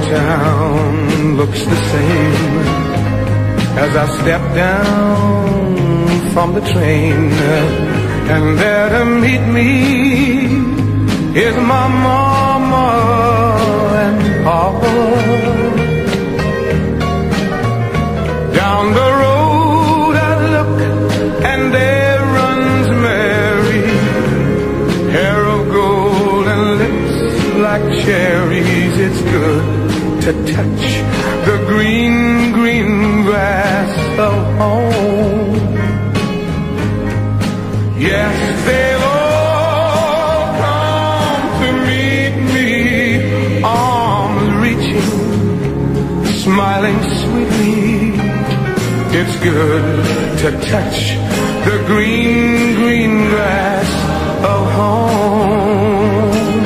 town looks the same as I step down from the train, and there to meet me is my mama and papa. Down the road I look, and there runs Mary, hair of gold and lips like cherries. It's good to touch the green, green grass of home. Yes, they'll all come to meet me, arms reaching, smiling sweetly. It's good to touch the green, green grass of home.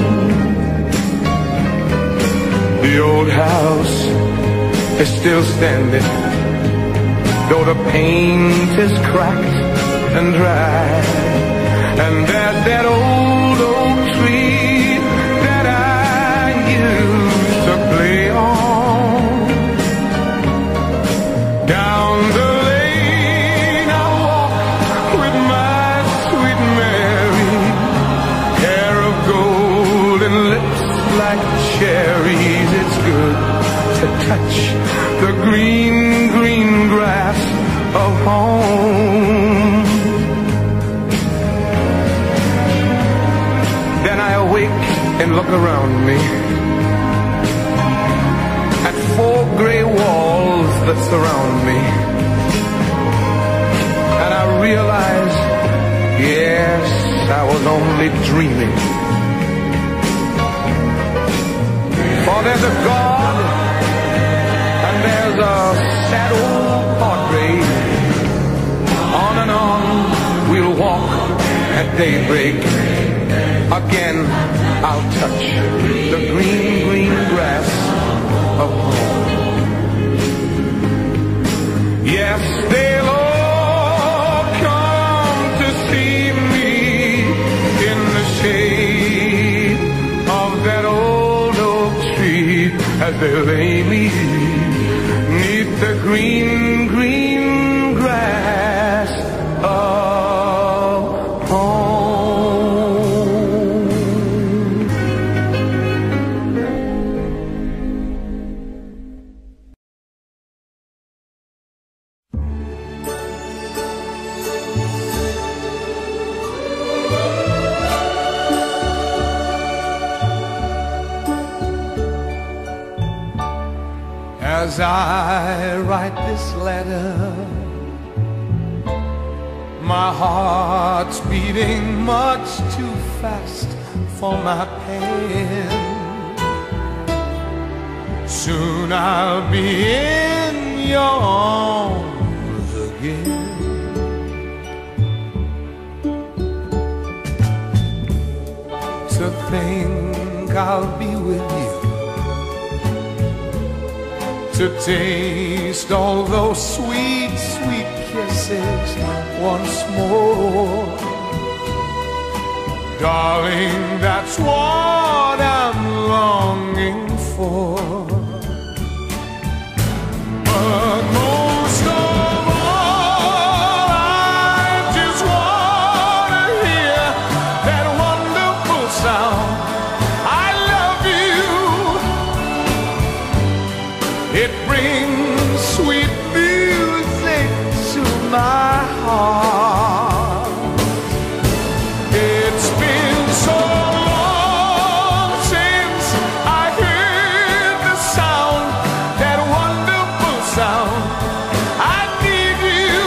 The old house is still standing, though the paint is cracked and dry. And there's that old oak tree that I used to play on. Down the lane I walk with my sweet Mary, hair of gold and lips like cherries. It's good to touch the green, green grass of home. Then I awake and look around me at 4 gray walls that surround me, and I realize, yes, I was only dreaming. For there's a God and there's a sad old portrait. On and on we'll walk at daybreak. Again I'll touch the green, green grass of home. Yes, they'll all come to see me in the shade of that old oak tree, as they lay me neath the green, green grass of home. As I write this letter, my heart's beating much too fast for my pen. Soon I'll be in your arms again. To think I'll be with you, to taste all those sweet, sweet kisses once more. Darling, that's what I'm longing for. But most of all, I just want to hear that wonderful sound, I love you. It brings sweet music to my heart. It's been so long since I heard the sound, that wonderful sound. I need you,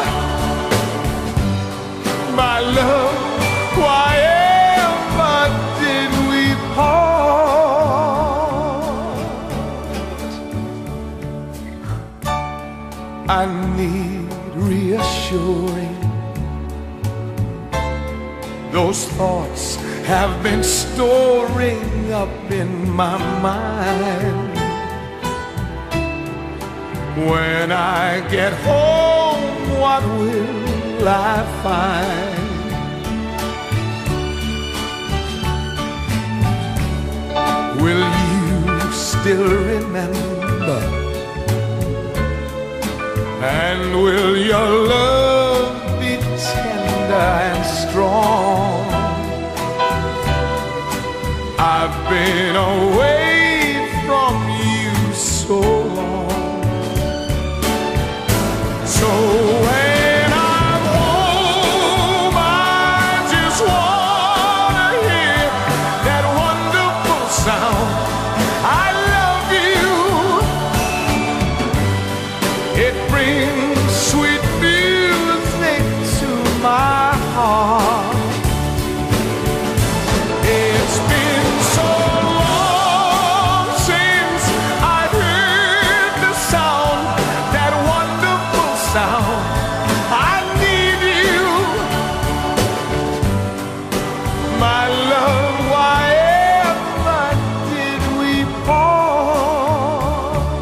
my love. Why ever did we part? I need reassuring. Those thoughts have been storing up in my mind. When I get home, what will I find? Will you still remember? And will your love be tender and strong? I've been away from you so long. So when I'm home, I just wanna hear that wonderful sound, I love you. It brings sweet music to my heart. It's been so long since I've heard the sound, that wonderful sound. I need you, my love. Why ever did we part?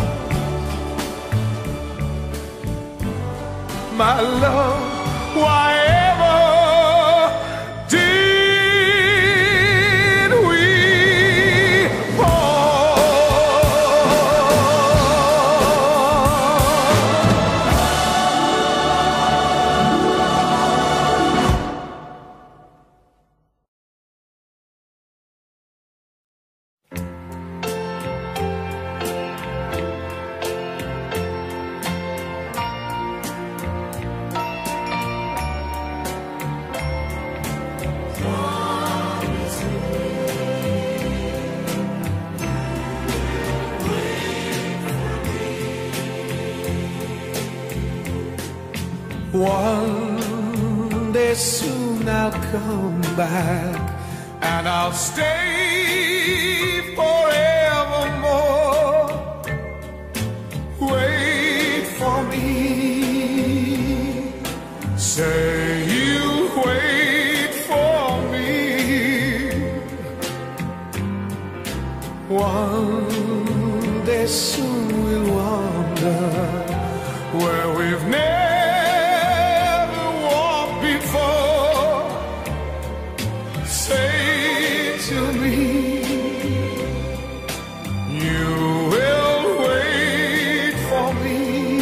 My love, why ever did we One day soon I'll come back, and I'll stay forevermore. Wait for me, say you wait for me. One day soon we'll wander where we've never say to me, you will wait for me.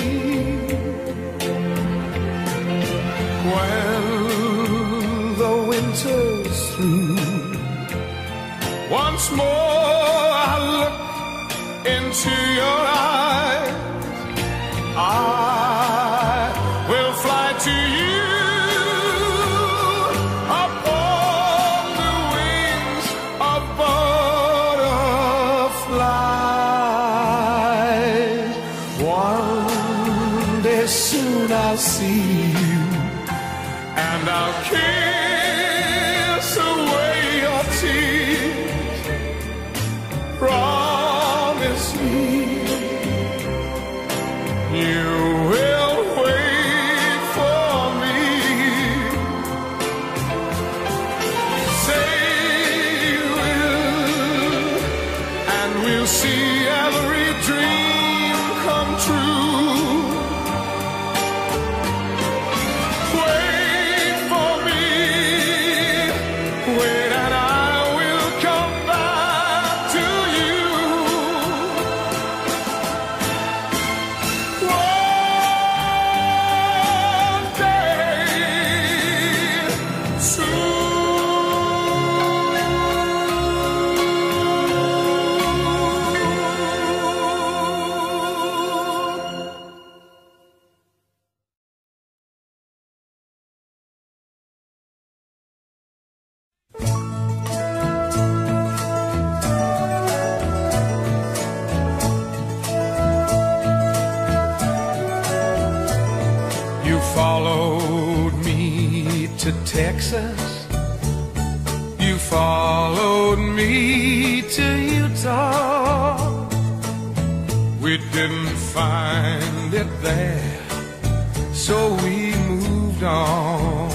When the winter's through, once more I look into your eyes, I will fly to you. Soon I'll see you, and I'll kiss away your tears. Promise me you will wait for me. Say you will, and we'll see every dream come true. You followed me to Texas, you followed me to Utah. We didn't find it there, so we moved on.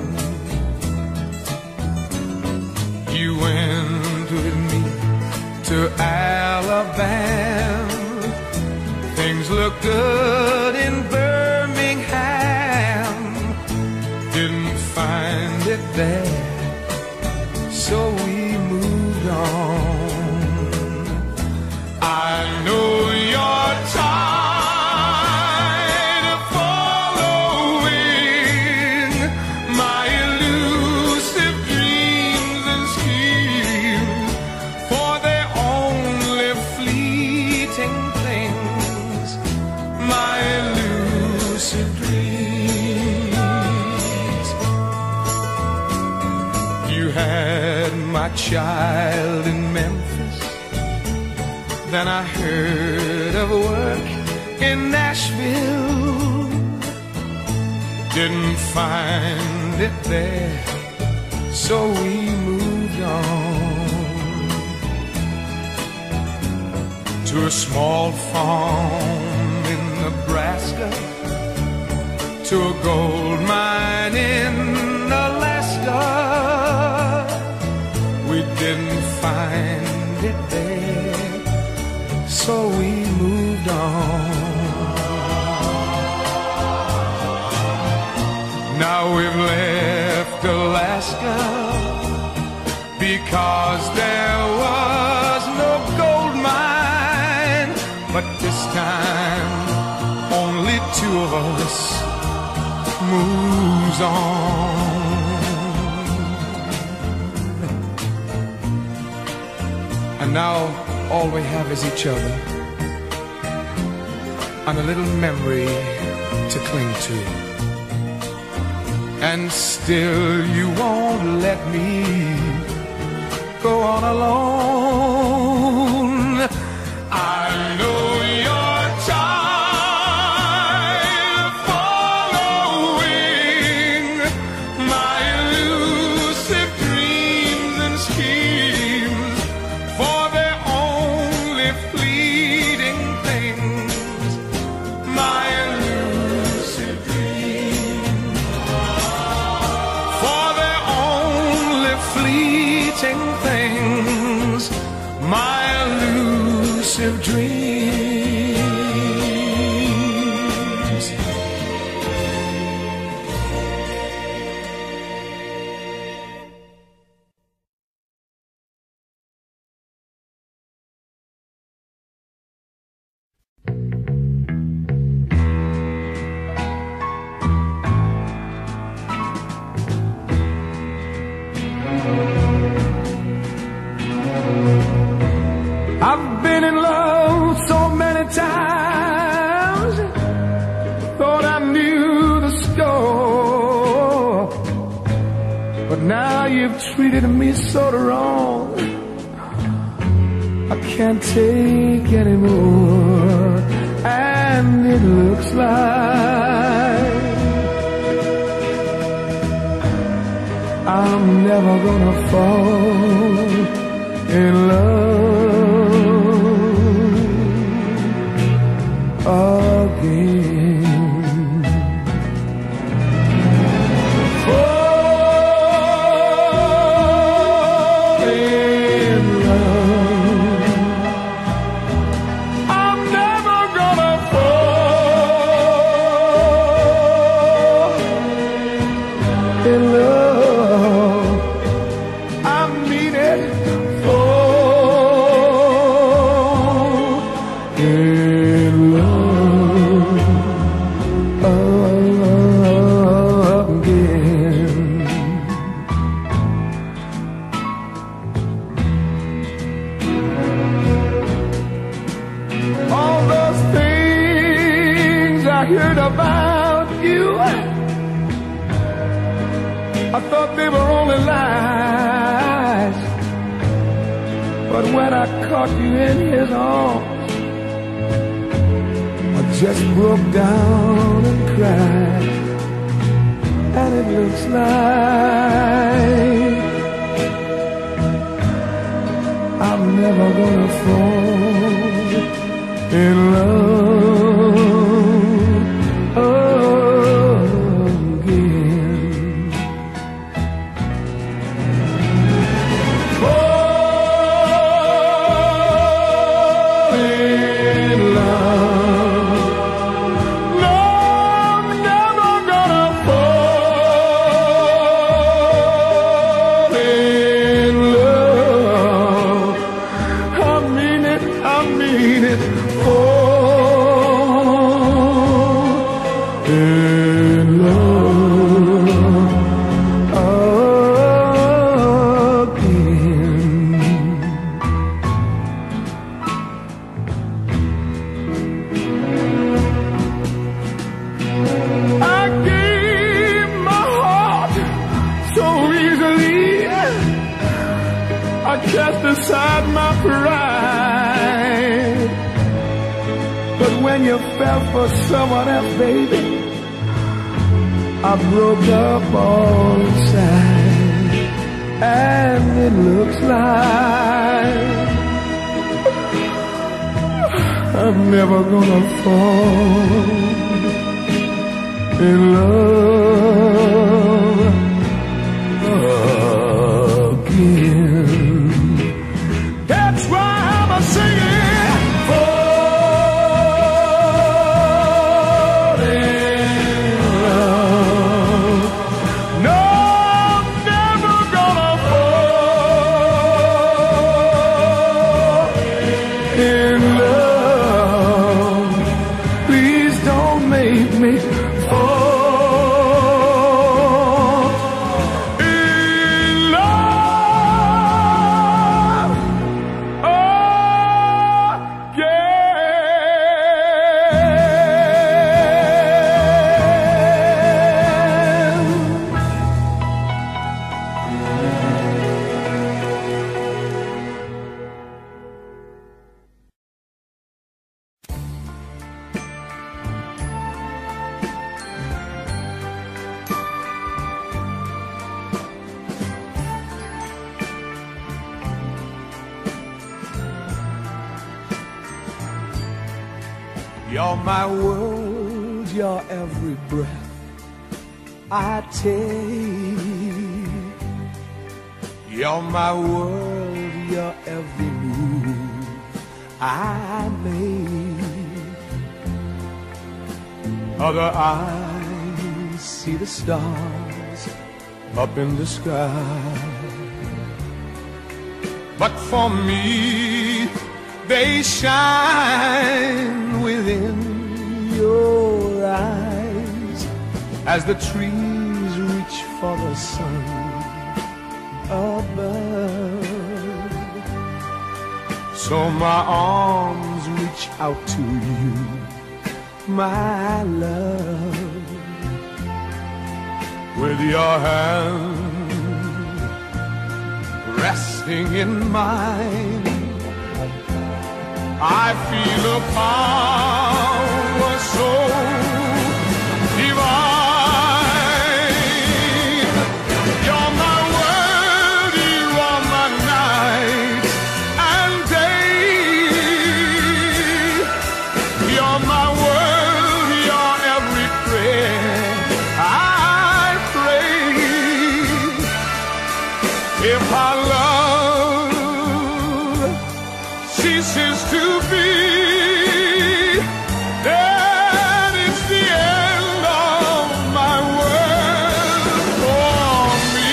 You went with me to Alabama. Things look good in Birmingham. Didn't find it there, so we moved on. I know you're tired of following my elusive dreams and schemes, for they're only fleeting things, my elusive dreams. You had my child in Memphis, then I heard of work in Nashville. Didn't find it there, so we moved on to a small farm in Nebraska, to a gold mine in Alaska. We didn't find it there, so we moved on. Now we've left Alaska because there was no gold mine, but this time only two of us moves on. And now all we have is each other and a little memory to cling to. And still you won't let me go on alone. I know you're tired of following my elusive dreams and schemes, for they're only fleeting things, my elusive dreams, for they're only fleeting things, my elusive dreams. I've been in love so many times, thought I knew the score, but now you've treated me so wrong, I can't take anymore. And it looks like I'm never gonna fall in love again. Fall in love, I'm never gonna fall in love. I mean it. Fall in love again. All those things I heard about you, I thought they were only lies, but when I caught you in his arms, I just broke down and cried. And it looks like I'm never gonna fall in love again. Fall in love. No, I'm never gonna fall in love. I mean it, I mean cast aside my pride. But when you fell for someone else, baby, I broke up all inside. And it looks like I'm never gonna fall in love again. That's why I'm a singing, fall in love. No, I'm never gonna fall in love. Please don't make me fall. You're my world, your every breath I take. You're my world, your every move I make. Other eyes see the stars up in the sky, but for me they shine within your eyes as the trees reach for the sun above. So my arms reach out to you, my love, with your hand resting in mine. I feel a power so divine. You're my world, you are my night and day. You're my world, your every prayer I pray. If our love ceases to be, then it's the end of my world for me.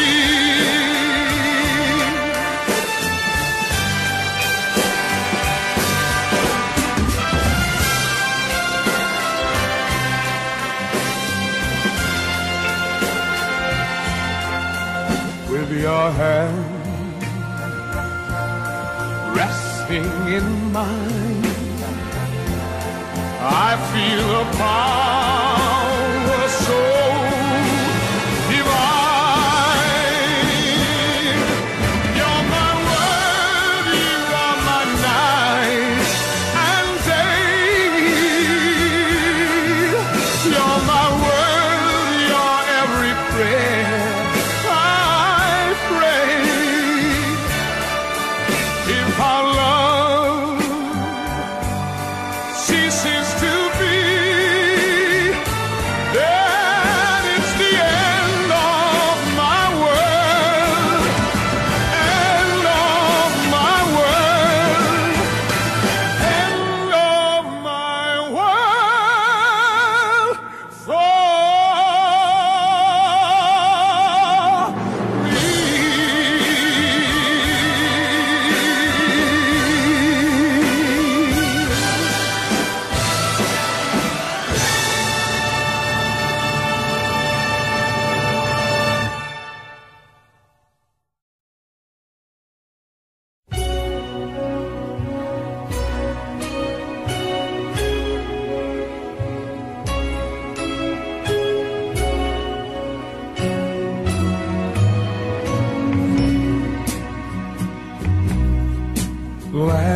With your hand resting in mine, I feel a power so divine. You're my world, you are my night and day. You're my world, your every prayer I pray. If our love ceases to be,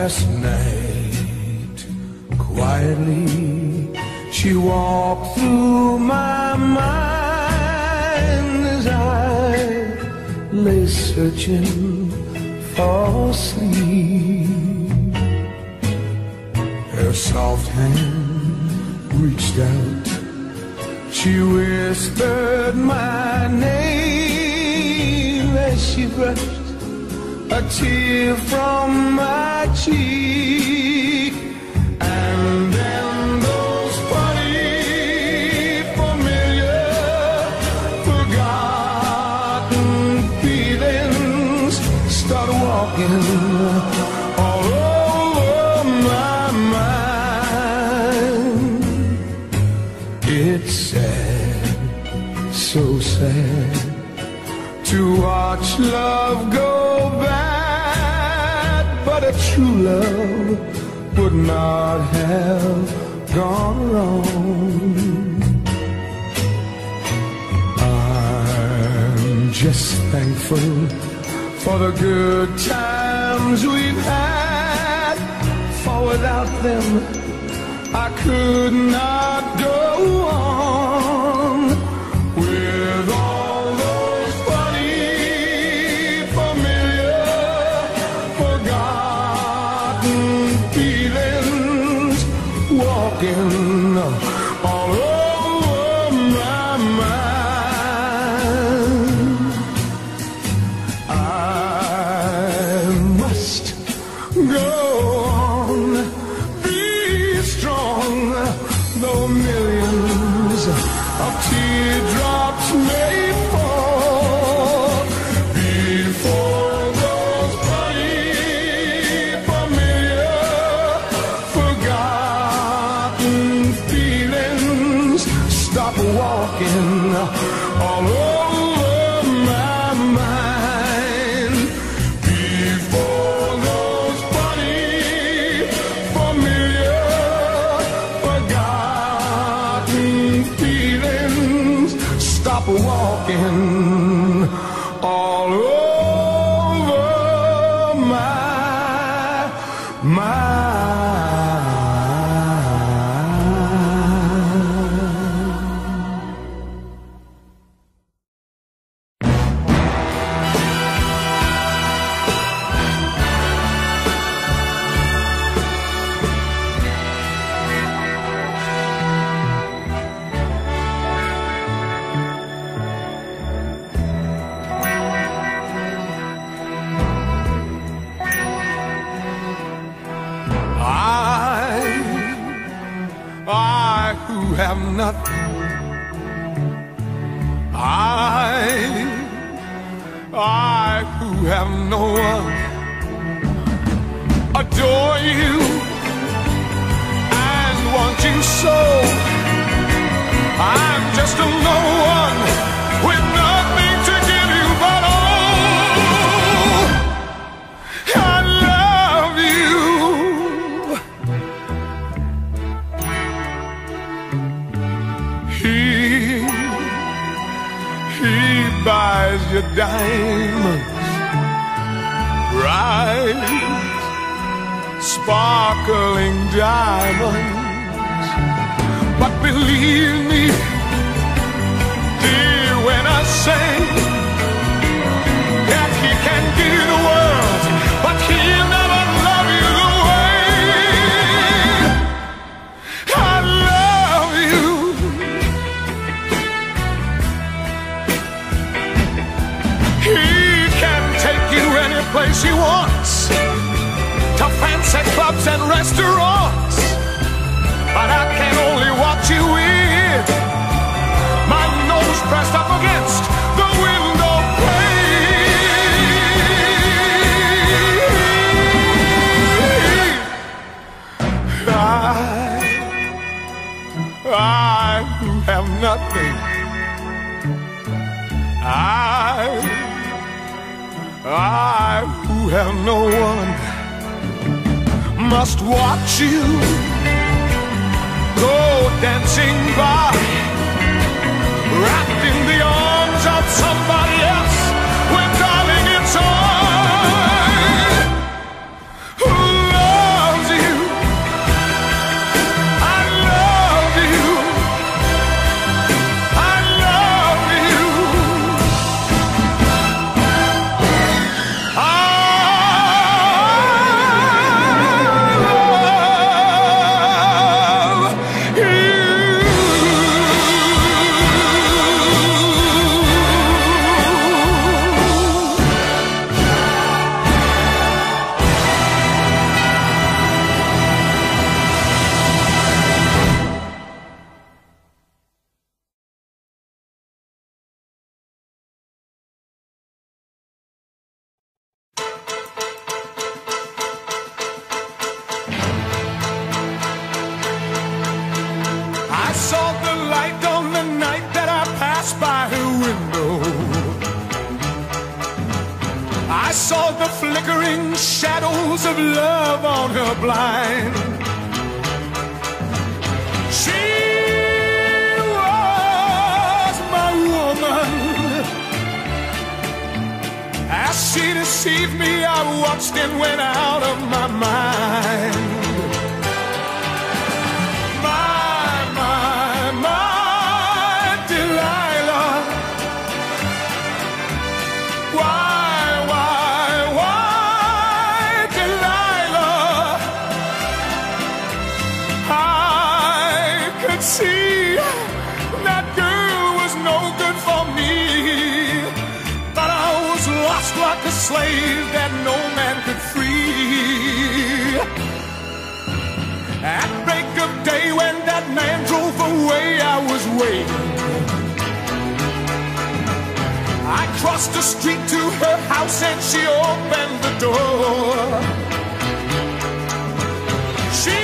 Last night, quietly, she walked through my mind as I lay searching for sleep. Her soft hand reached out, she whispered my name as she brushed a tear from my cheek. And then those funny, familiar, forgotten feelings start walking all over my mind. It's sad, so sad, to watch love go bad, but a true love would not have gone wrong. I'm just thankful for the good times we've had, for without them I could not go on. With all those funny, familiar, forgotten feelings walking all over my mind, I must go on, be strong, though millions of teardrops may fall before those funny, familiar, forgotten feelings stop walking all over my mind. Before those funny, familiar, forgotten feelings stop walking all over my I who have nothing, I who have no one, adore you and want you so. I'm just a no one with nothing to give you but all. I love you. He buys your diamonds, bright, sparkling diamonds. But believe me, dear, when I say that he can give you the world, but he'll never love you the way I love you. He can take you any place he wants, to fancy clubs and restaurants, but I can only watch you with my nose pressed up against the window pane. I who have nothing, I who have no one, must watch you go dancing by, wrapped in the arms of somebody else, when darling it's I who love I saw the flickering shadows of love on her blind. She was my woman. As she deceived me, I watched and went out of my mind. See, that girl was no good for me, but I was lost like a slave that no man could free. At break of day when that man drove away, I was waiting. I crossed the street to her house and she opened the door. She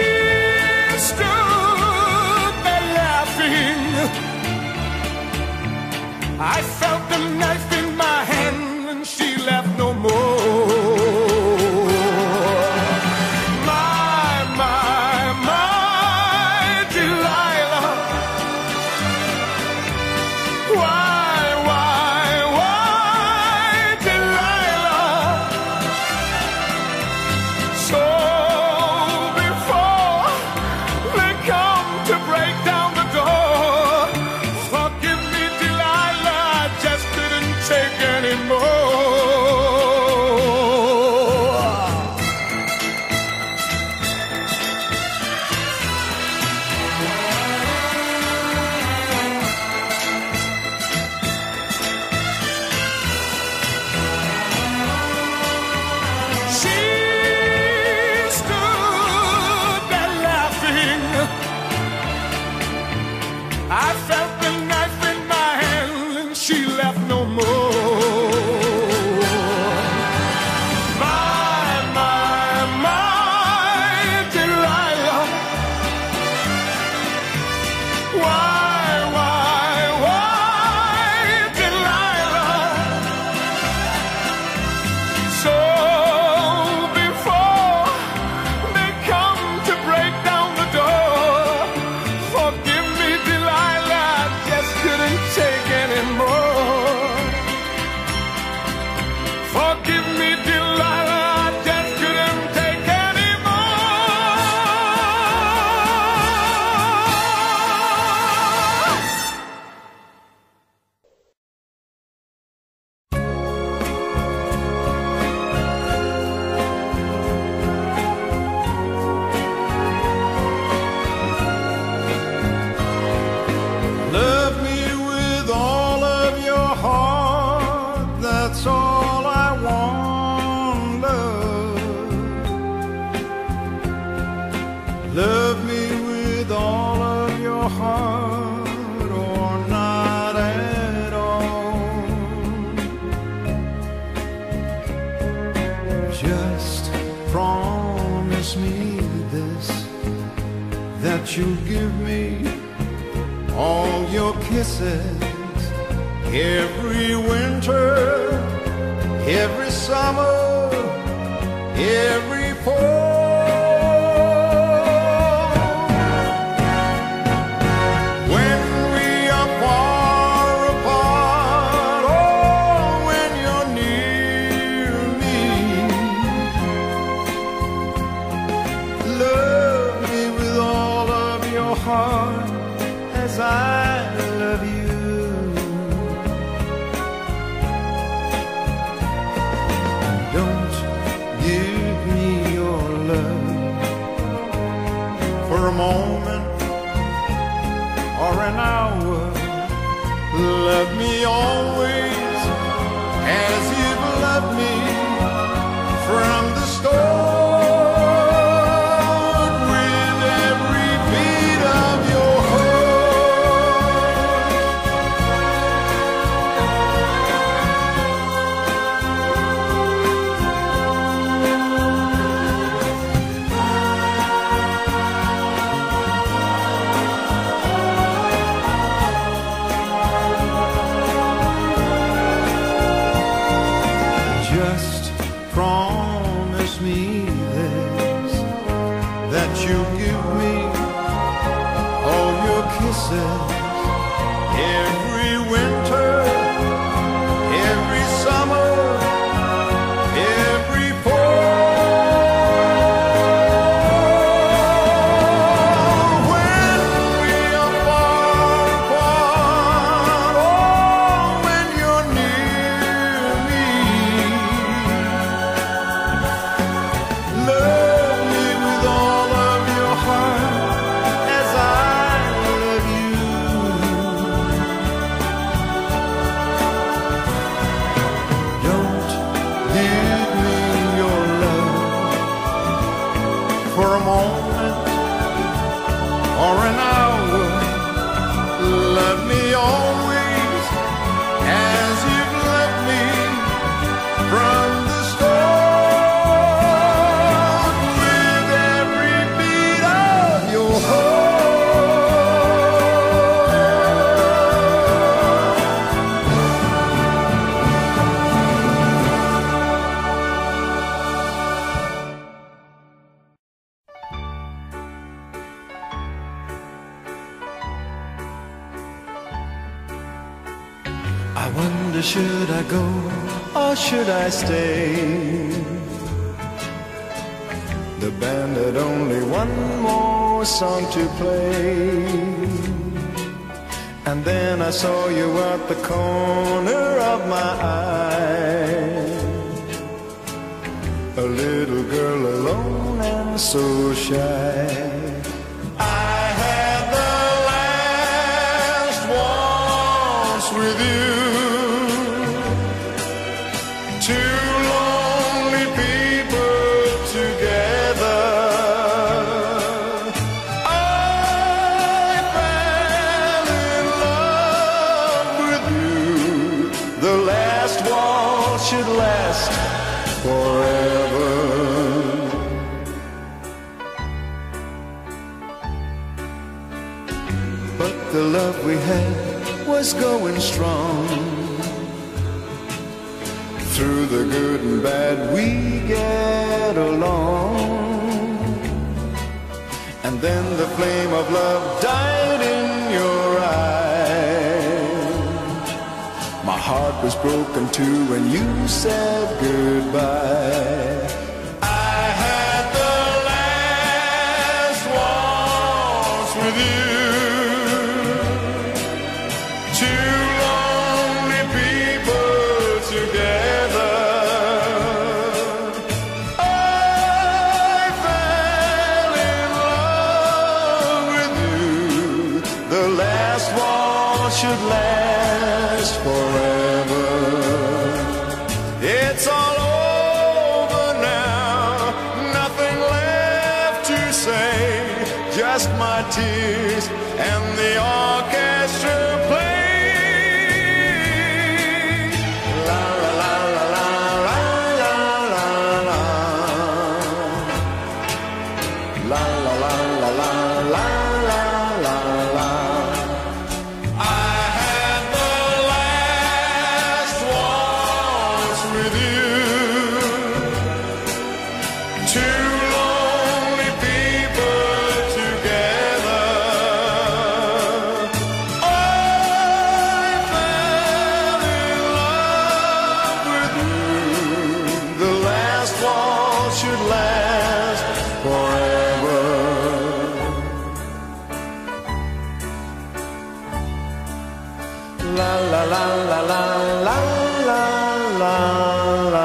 stood there laughing. I felt the knife in my hand and she left no more. My Delilah. Why, Delilah? So before they come to break down the door, forgive me, Delilah, I just couldn't take anymore. She stood there laughing. I felt the knife in my hand and she left no more. My Delilah. Why, Delilah? So before they come to break down the door, forgive me, Delilah, I just couldn't take anymore. Forgive me, Delilah, I just couldn't take Love me with all of your heart, that's all I want, love. Love me with all of your heart, or not at all. Just promise me this, that you'll give me all your kisses, every winter, every summer, every fall. When we are far apart, or when you're near me, love me with all of your heart as I love you. Don't give me roses every winter, every summer, every fall. When we are far apart, oh, when you're near me, love me with all of your heart as I love you. Don't give me your love for a moment or an hour. Love me always as you've loved me from the start, with every beat of your heart. I wonder, should I go or should I stay? The band had only one more song to play, and then I saw you at the corner of my eye, a little girl alone and so shy. I had the last waltz with you. Two lonely people together. I fell in love with you. The last waltz should last forever. But the love we had was going strong. Through the good and bad we get along. And then the flame of love died in your eyes. My heart was broken too when you said goodbye. I had the last waltz with you. Two lonely people together. Should last forever. It's all over now, nothing left to say, just my tears and the orchestra play. La la la la la la la la la la la la la la. Should last forever. La la la la la la la la la.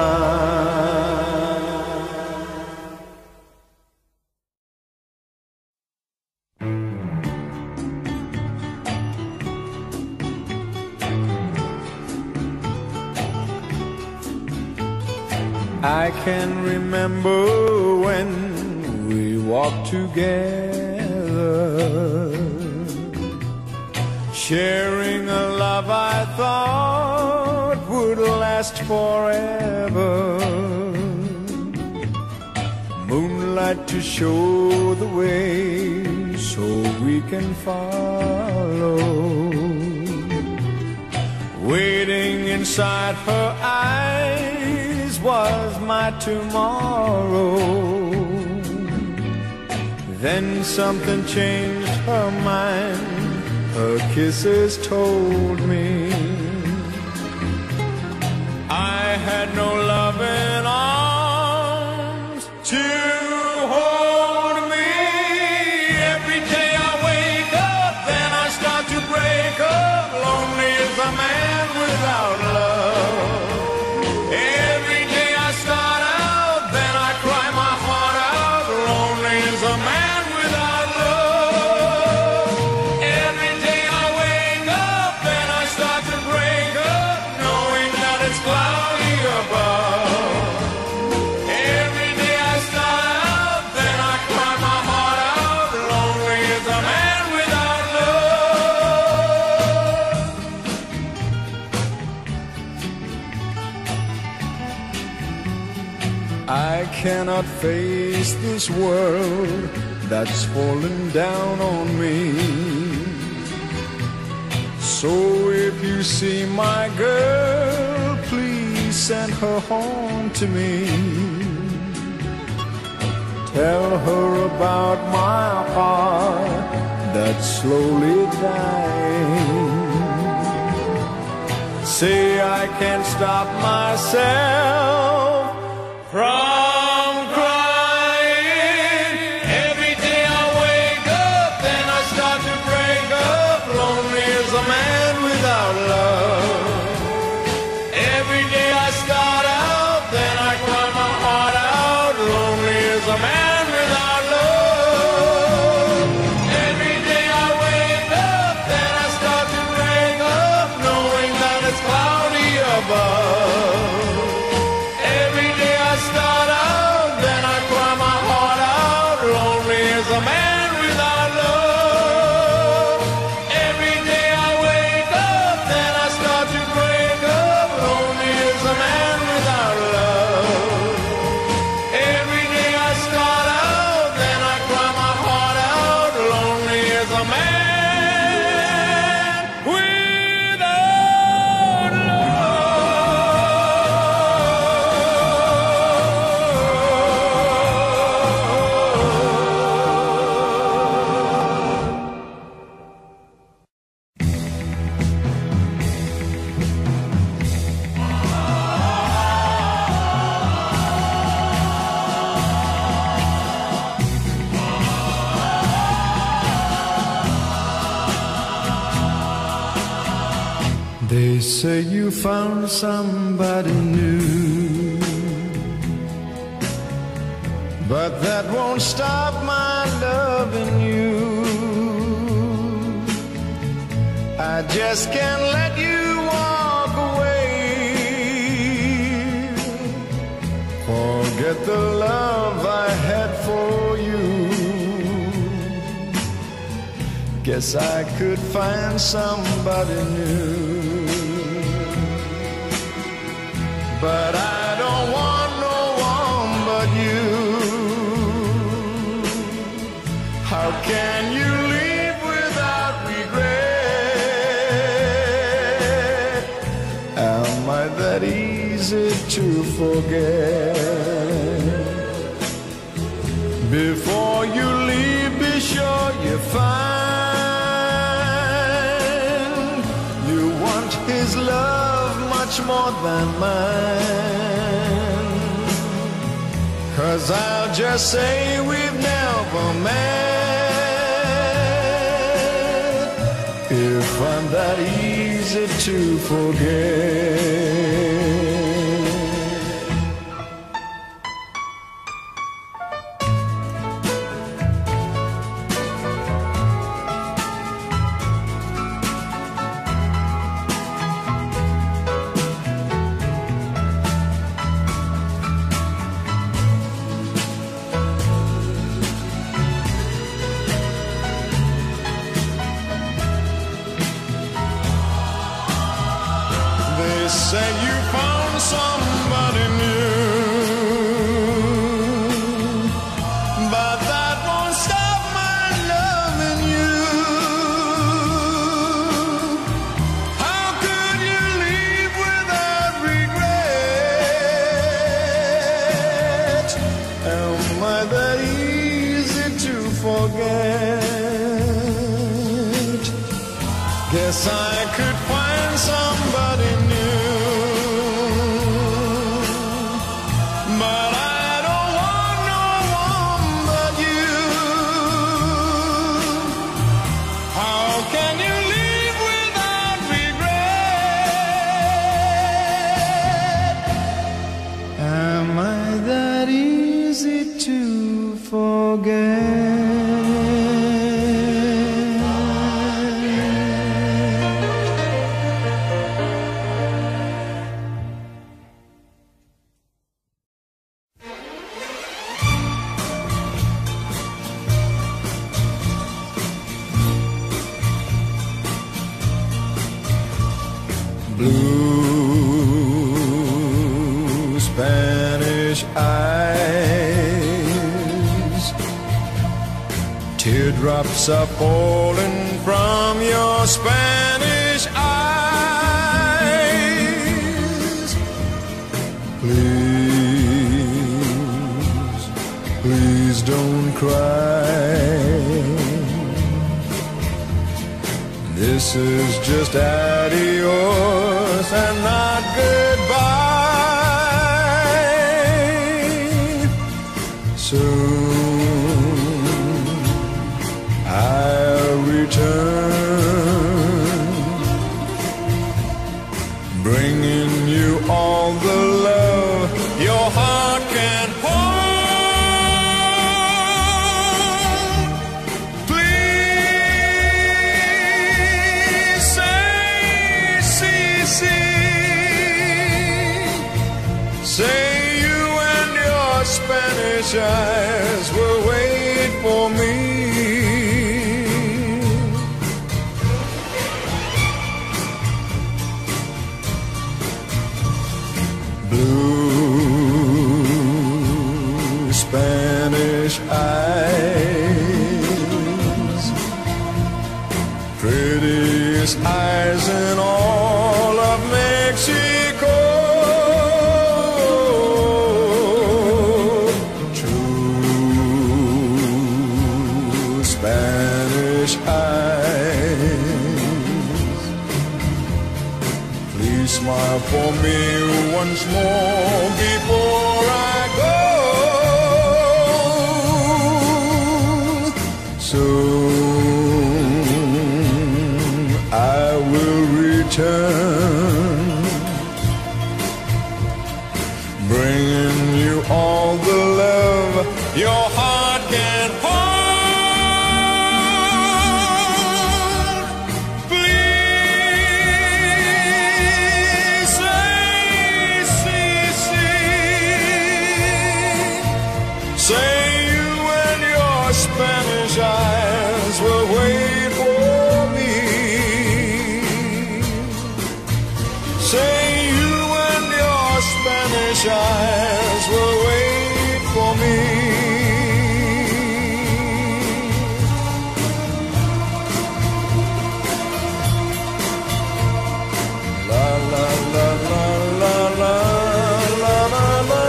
I can remember when we walked together, sharing a love I thought would last forever. Moonlight to show the way so we can follow. Waiting inside her eyes was my tomorrow. Then something changed her mind, her kisses told me I had no loving arms to hold me. Every day I wake up, then I start to break up. Lonely is a man without love. Every day I start out, then I cry my heart out. Lonely is a man without love. Every day I wake up, then I start to break up, knowing that it's cloudy above. Every day I start out, then I cry my heart out. Lonely is a man without love. I cannot face this world that's fallen down on me. So if you see my girl, please send her home to me. Tell her about my heart that's slowly dying. Say I can't stop myself from crying. Every day I wake up, then I start to break up. Lonely is a man without love. Every day I start out, then I cry my heart out. Lonely is a man without love. Every day I wake up, then I start to break up, knowing that it's cloudy above. Every day I start out, then I cry my heart out. Lonely is a man without love. Every day I wake up, then I start to break up. Lonely is a man without love. Every day I start out, then I cry my heart out. Lonely is a man without They say you found somebody new, but that won't stop my loving you. I just can't let you walk away. Forget the love I had for you. Guess I could find somebody new. But I don't want no one but you. How can you leave without regret? Am I that easy to forget? Before you leave, be sure you find you want his love much more than mine. 'Cause I'll just say we've never met, if I'm that easy to forget. Say you found somebody new, but that won't stop my loving you. How could you leave without regret? Am I that easy to forget? Guess I could find somebody new, but I don't want no one but you. How can you leave without regret? Am I that easy to forget? Blue Spanish eyes, teardrops are falling from your Spanish eyes. Please, please don't cry. This is just adios and not goodbye. Soon I'll return, bringing you all the love your heart can hold. Say you and your Spanish eyes will wait for me. Blue Spanish eyes, prettiest eyes in all of Mexico. Spanish eyes, please smile for me once more before I go. Soon I will return, bringing you all the love your heart can hold. Spanish eyes will wait for me. Say you and your Spanish eyes will wait for me. La la la la la la la la la.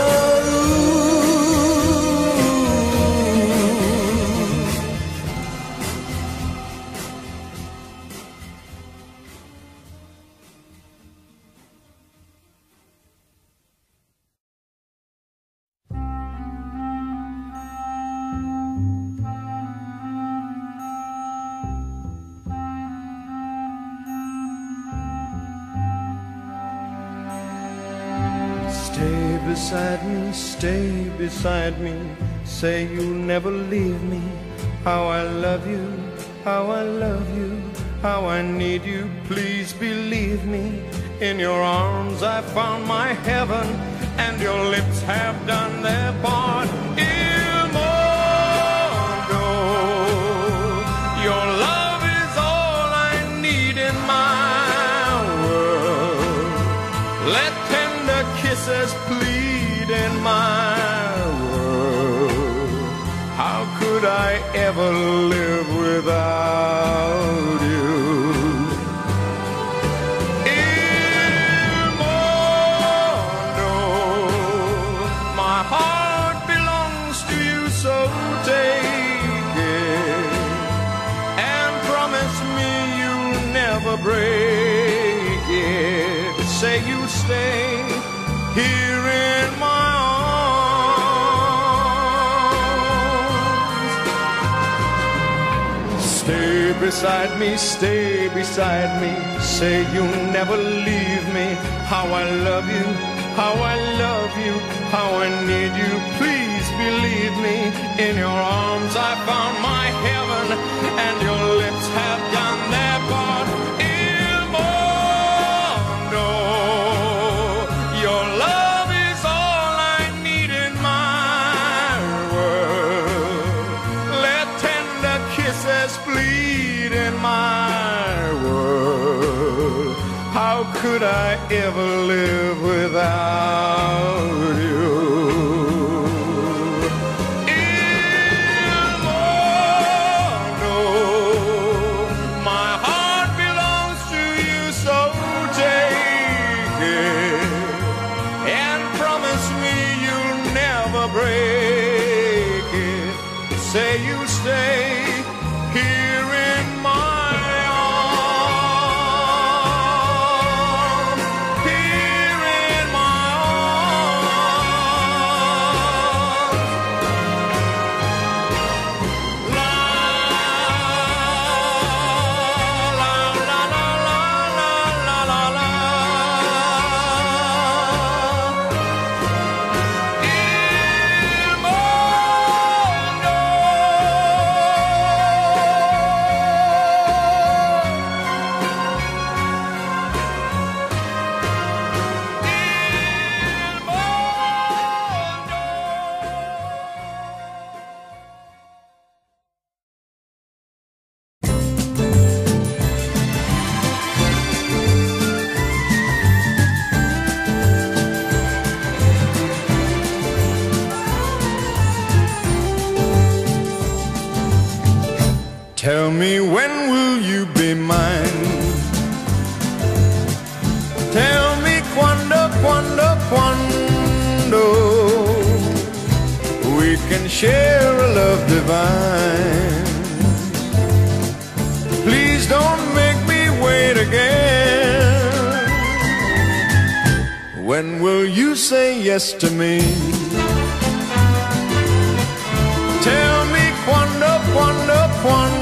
Stay beside me, say you'll never leave me. How I love you, how I love you, how I need you, please believe me. In your arms I found my heaven, and your lips have done their part. Il mondo, your love is all I need in my world. Let tender kisses plead in my world. How could I ever live without you? Il mondo, my heart belongs to you, so take it and promise me you'll never break it. Say you'll stay here in my arms. Stay beside me, stay beside me. Say you'll never leave me. How I love you, how I love you, how I need you. Please believe me. In your arms I found my heaven, and your lips have done their part. Il mondo, your love is all I need in my world. Let tender kisses bleed in my world. How could I ever live without you? Il mondo, my heart belongs to you, so take it and promise me you'll never break it. Say you'll stay here in my Tell me, when will you be mine? Tell me, quando, quando, quando we can share a love divine. Please don't make me wait again. When will you say yes to me? Tell me, quando, quando, quando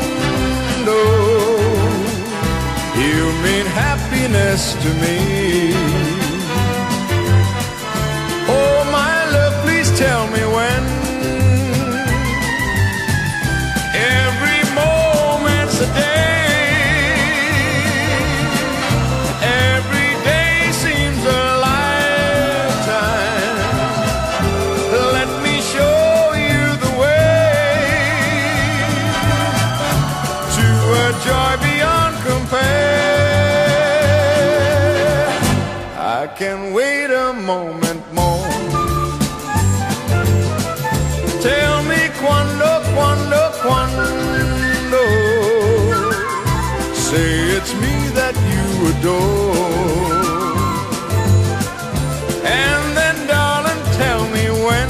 you mean happiness to me. Oh, my love, please tell me when. Every moment's a day. Every day seems a lifetime. Let me show you the way to a joy beyond compare. I can wait a moment more. Tell me, quando, quando, quando say it's me that you adore. And then, darling, tell me when.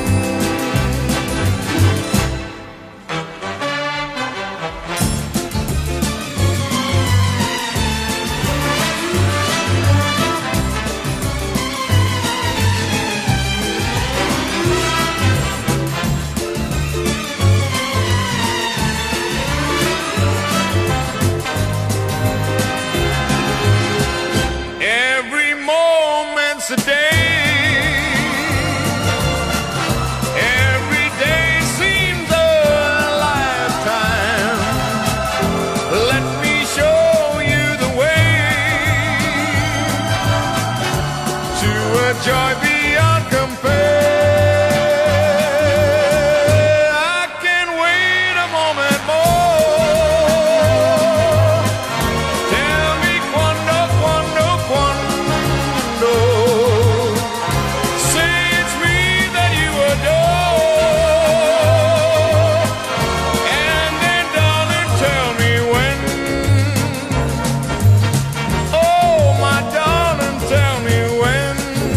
A day, every day seems a lifetime. Let me show you the way to a joy beyond compare. I can wait a moment more. Tell me, quando, quando, quando say it's me that you adore. And then, darling, tell me when. Oh, my darling, tell me when.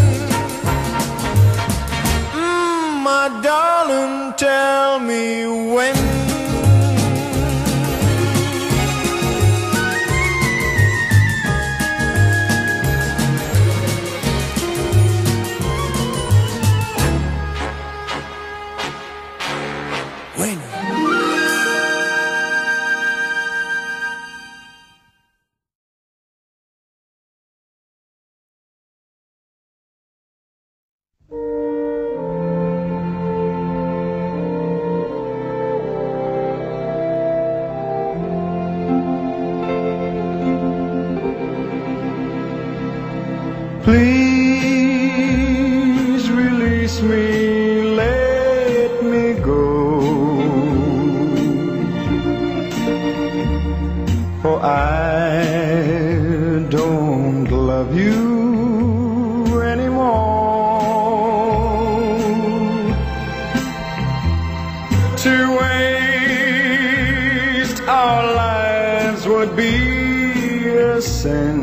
My darling, tell me when. Please release me, let me go, for I don't love you anymore. To waste our lives would be a sin.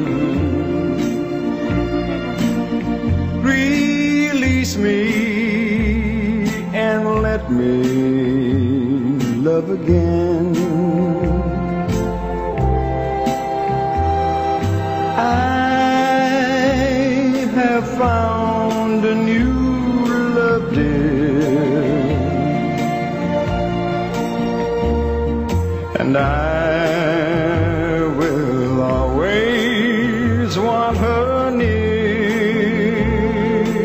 Release me and let me love again. I have found a new love, dear, and I will always want her near.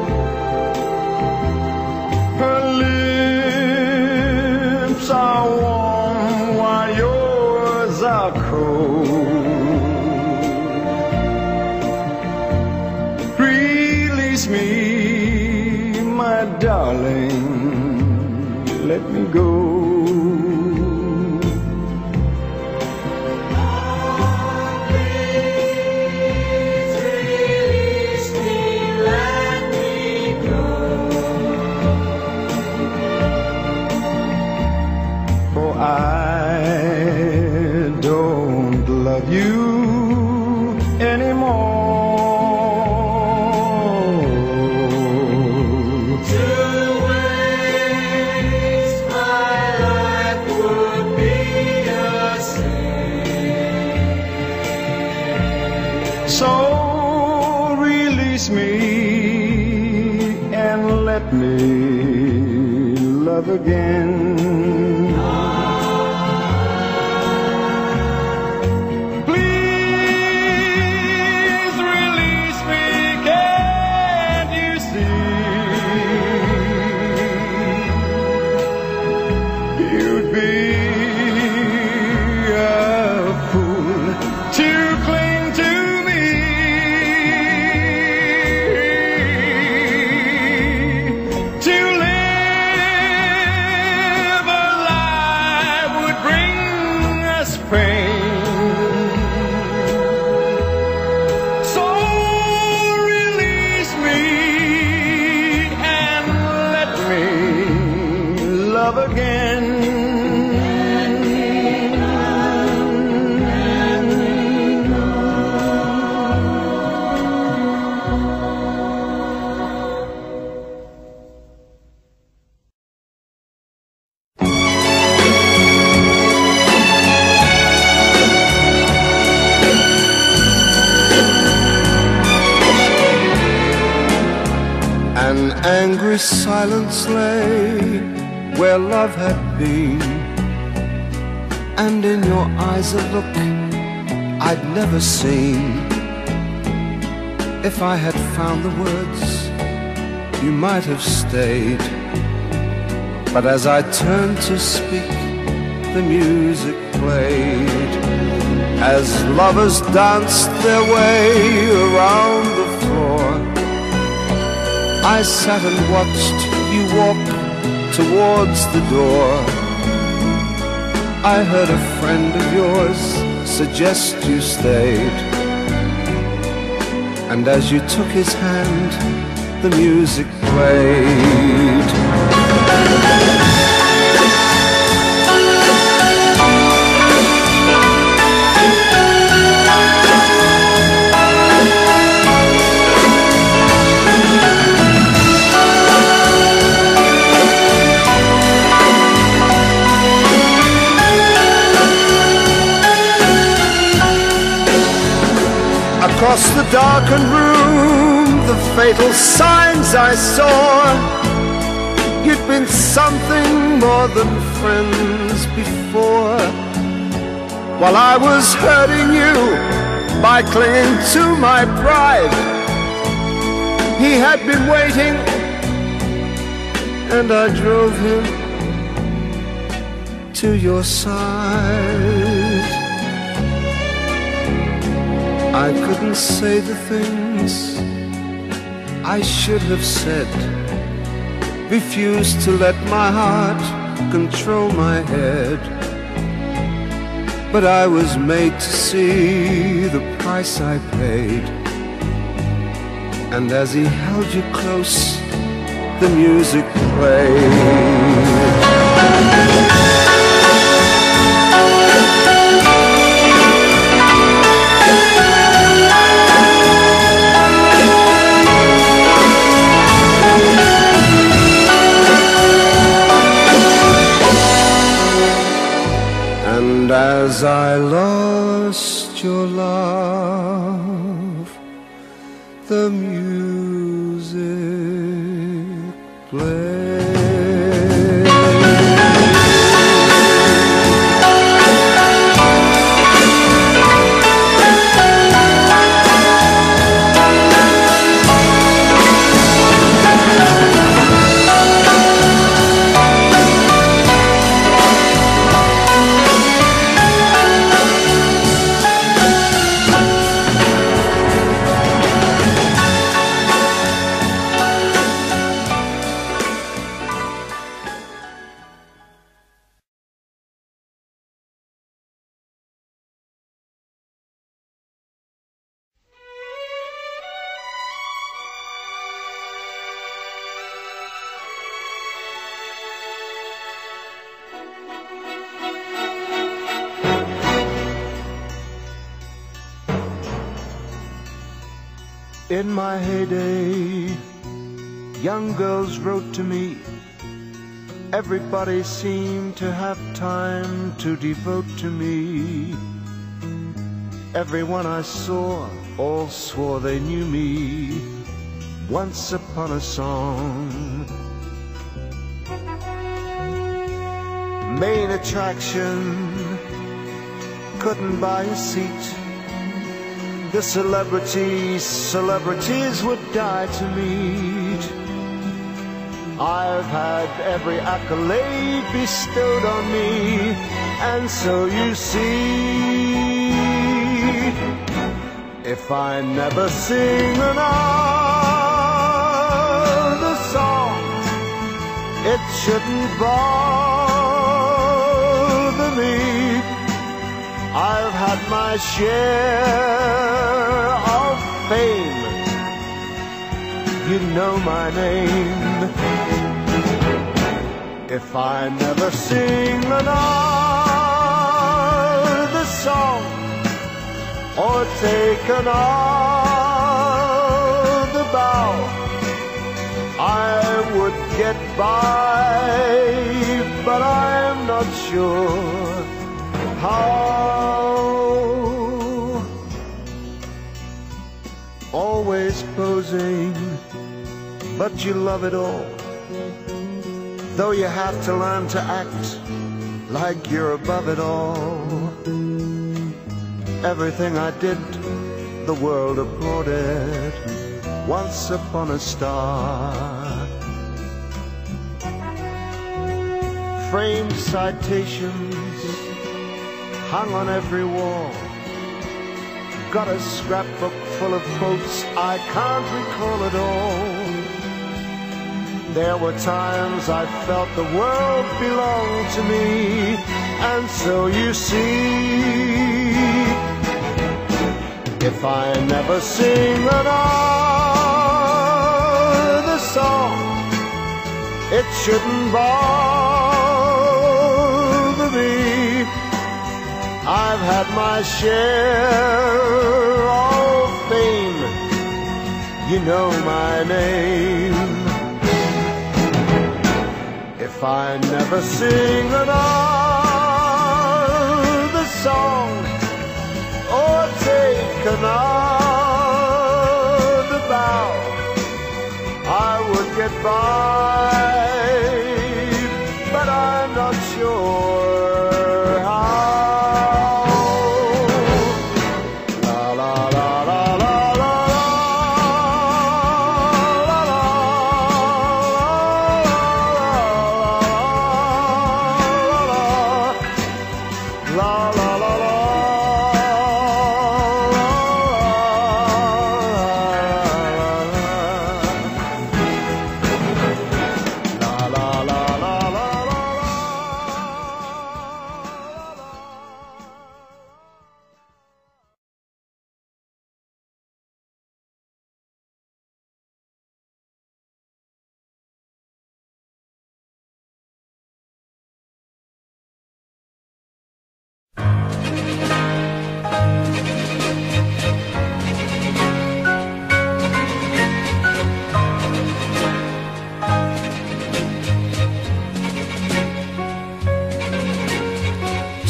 Her lips are warm while yours are cold. Release me, my darling, let me go. I don't love you anymore. To waste my life would be a sin. So release me and let me love again. So release me and let me love again. An angry silence lay where love had been, and in your eyes a look I'd never seen. If I had found the words, you might have stayed. But as I turned to speak, the music played. As lovers danced their way around the floor, I sat and watched you walk towards the door. I heard a friend of yours suggest you stayed, and as you took his hand, the music played. Across the darkened room, the fatal signs I saw. You'd been something more than friends before. While I was hurting you by clinging to my pride, he had been waiting, and I drove him to your side. I couldn't say the things things I should have said, refused to let my heart control my head. But I was made to see the price I paid, and as he held you close, the music played. And as I lost your love, the music played. In my heyday, young girls wrote to me. Everybody seemed to have time to devote to me. Everyone I saw all swore they knew me. Once upon a song, main attraction, couldn't buy a seat. The celebrities would die to meet. I've had every accolade bestowed on me, and so you see, if I never sing another song, it shouldn't bother me. I've had my share of fame, you know my name. If I never sing another song, or take another bow, I would get by, but I'm not sure how. Always posing, but you love it all, though you have to learn to act like you're above it all. Everything I did, the world applauded. Once upon a star, framed citations hung on every wall. Got a scrapbook full of quotes, I can't recall it all. There were times I felt the world belonged to me, and so you see, if I never sing another song, it shouldn't bother me. I've had my share of fame, you know my name. If I never sing another song, or take another bow, I would get by, but I'm not sure how.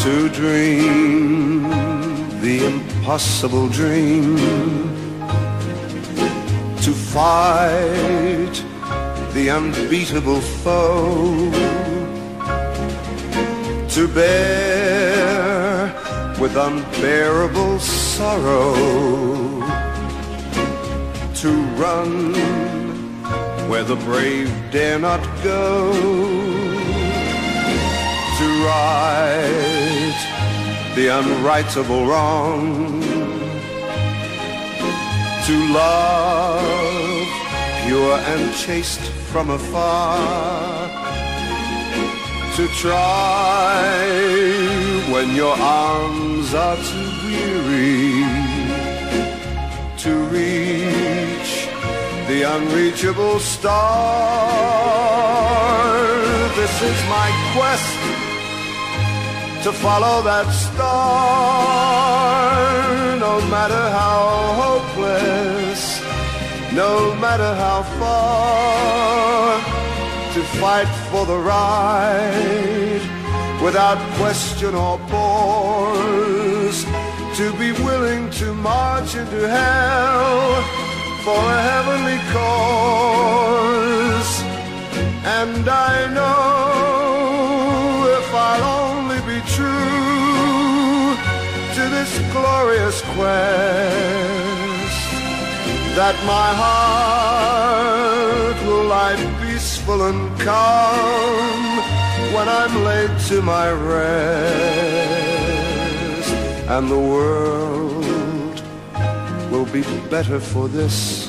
to dream the impossible dream, to fight the unbeatable foe, to bear with unbearable sorrow, to run where the brave dare not go, to right the unrightable wrong, to love pure and chaste from afar, to try when your arms are too weary, to reach the unreachable star. This is my quest, to follow that star, no matter how hopeless, no matter how far, to fight for the right without question or pause, to be willing to march into hell for a heavenly cause. And I know if I'll only be true to this glorious quest, that my heart will lie peaceful and calm when I'm laid to my rest, and the world will be better for this,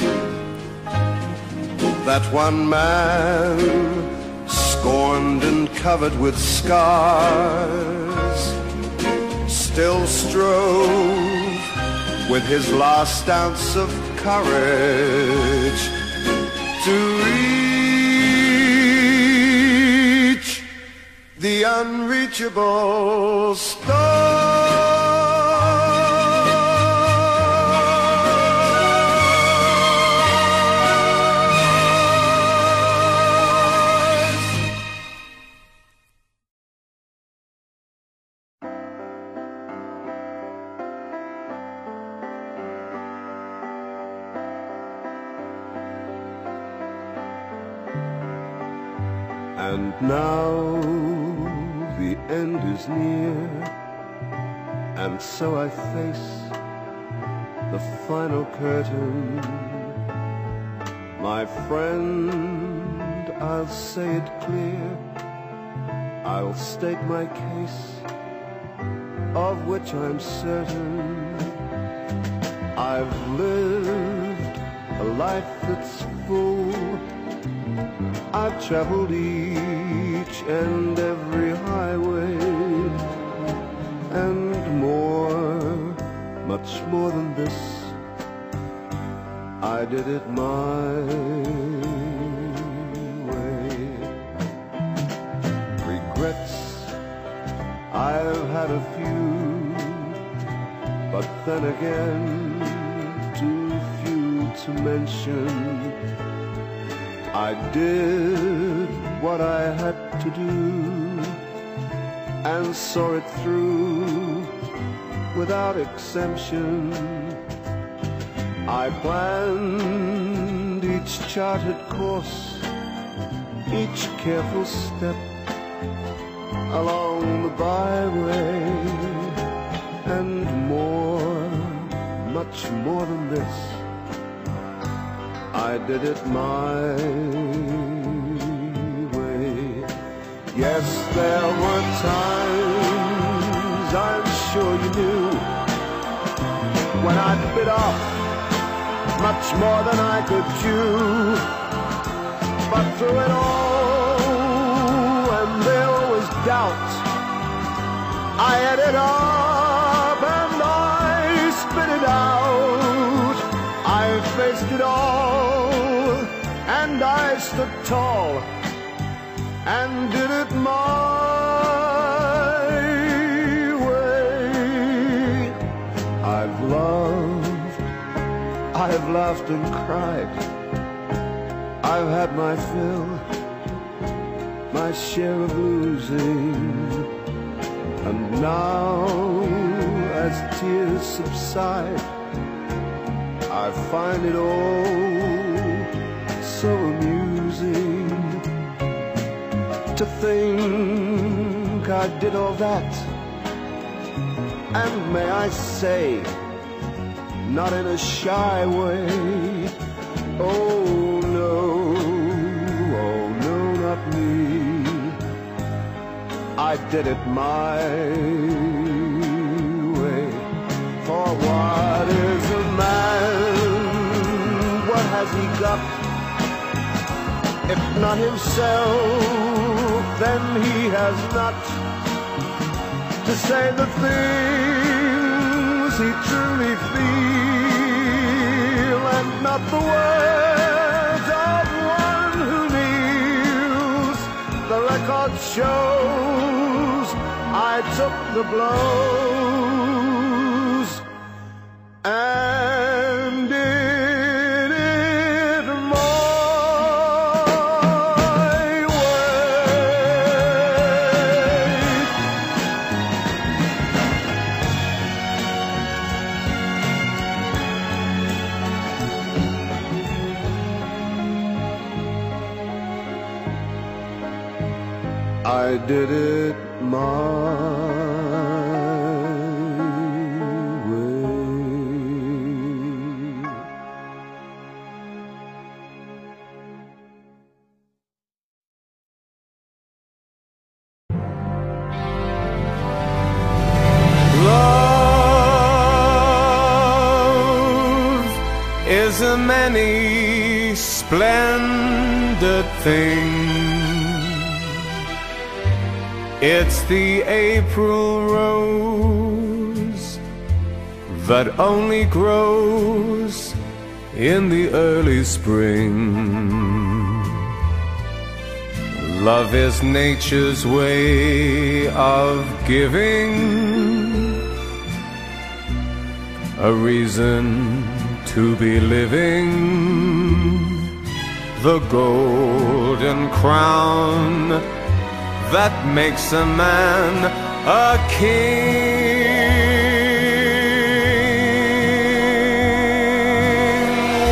that one man, scorned and covered with scars, still strove with his last ounce of courage to reach the unreachable star. And now the end is near, and so I face the final curtain. My friend, I'll say it clear, I'll state my case, of which I'm certain. I've lived a life that's full, I've traveled each and every highway, and more, much more than this, I did it my way. Regrets, I've had a few, but then again, too few to mention. I did what I had to do and saw it through without exemption. I planned each charted course, each careful step along the byway, and more, much more than this, I did it my way. Yes, there were times, I'm sure you knew, when I bit off much more than I could chew. But through it all, and there was doubt, I ate it up and I spit it out. I faced it all, and I stood tall, and did it my way. I've loved, I've laughed and cried, I've had my fill, my share of losing, And now, as tears subside, I find it all so amusing to think I did all that, and may I say, not in a shy way. Oh no, not me. I did it my way. For what is a man? What has he got? If not himself, then he has not to say the things he truly feels, and not the words of one who kneels. The record shows I took the blows and did it my way. I did it my way. Love is a many splendid thing. It's the April rose that only grows in the early spring. Love is nature's way of giving a reason to be living. The golden crown that makes a man a king.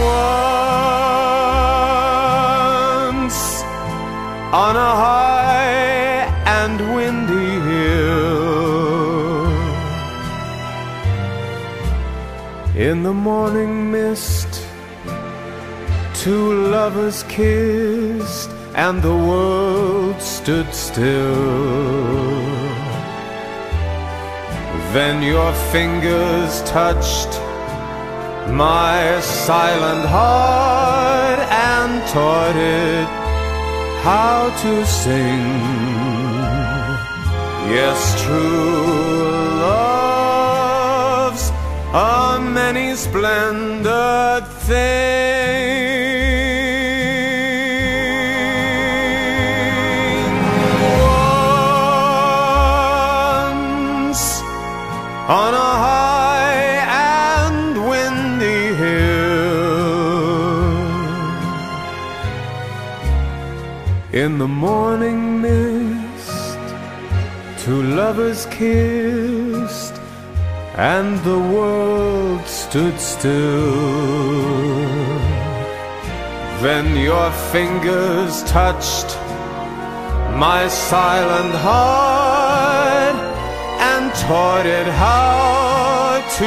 Once on a high and windy hill, in the morning mist, two lovers kissed, and the world stood still. Then your fingers touched my silent heart and taught it how to sing. Yes, true love's a many splendid thing. On a high and windy hill, in the morning mist, two lovers kissed, and the world stood still. Then your fingers touched my silent heart and taught it how to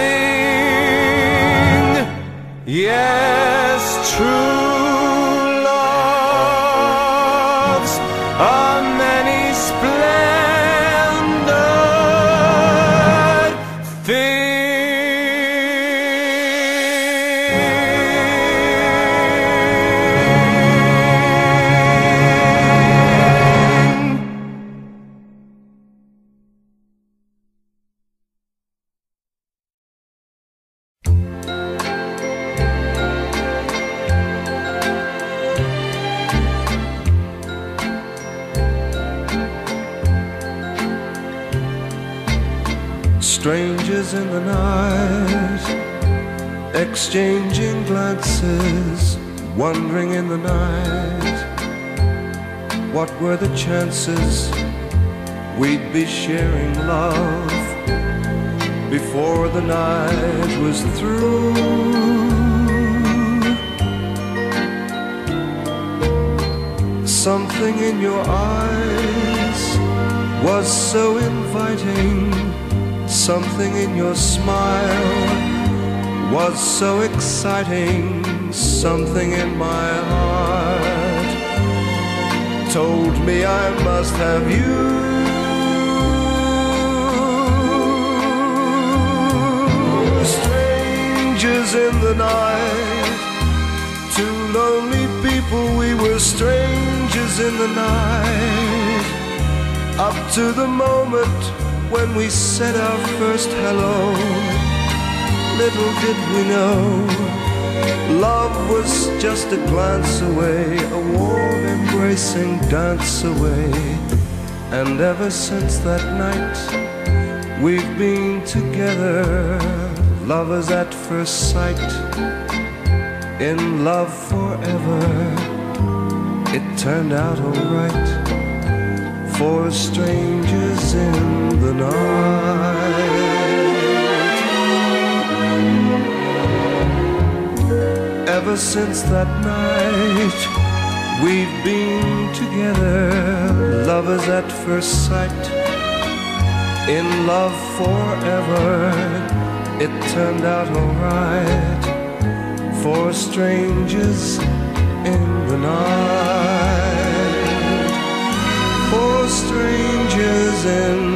sing. Yes, true love's a many splendid thing. Strangers in the night, exchanging glances, wandering in the night. What were the chances we'd be sharing love before the night was through. Something in your eyes was so inviting, something in your smile was so exciting, something in my heart told me I must have you. Strangers in the night, two lonely people, we were strangers in the night, up to the moment when we said our first hello. Little did we know, love was just a glance away, a warm embracing dance away. And ever since that night, we've been together, lovers at first sight, in love forever. It turned out alright for strangers in the night. Ever since that night, we've been together, lovers at first sight, in love forever. It turned out alright for strangers in the night, for strangers in